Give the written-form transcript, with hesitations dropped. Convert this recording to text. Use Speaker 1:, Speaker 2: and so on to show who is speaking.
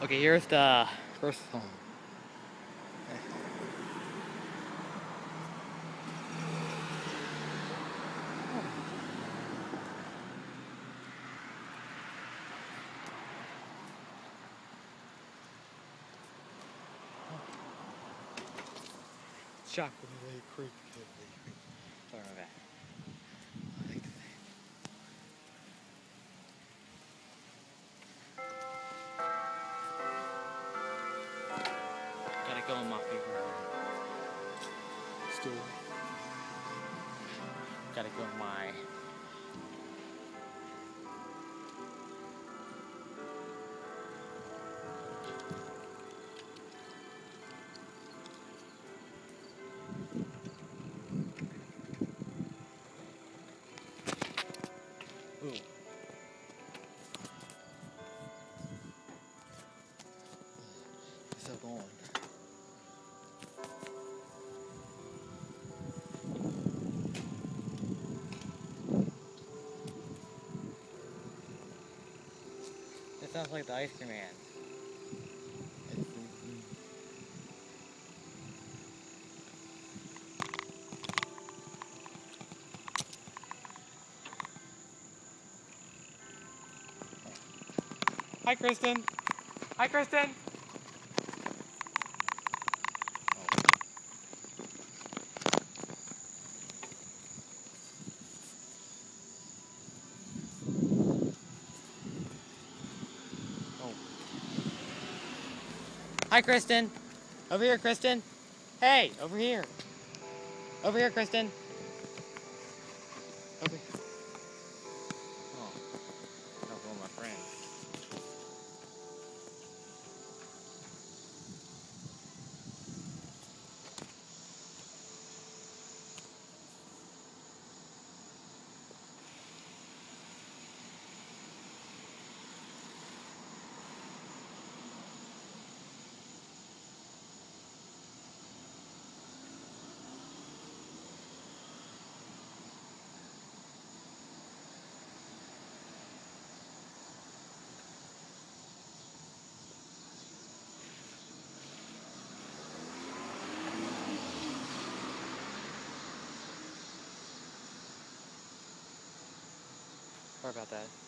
Speaker 1: Okay, here's the first song. Shock when they creep. Sorry about that. Gotta go in my favorite stool. Gotta go in my ooh. It's still going. It sounds like the Ice Cream Man. Hi, Kristen. Hi, Kristen. Oh. Hi, Kristen. Over here, Kristen. Hey, over here. Over here, Kristen. Over here. Oh, that's one of my friends. Sorry about that.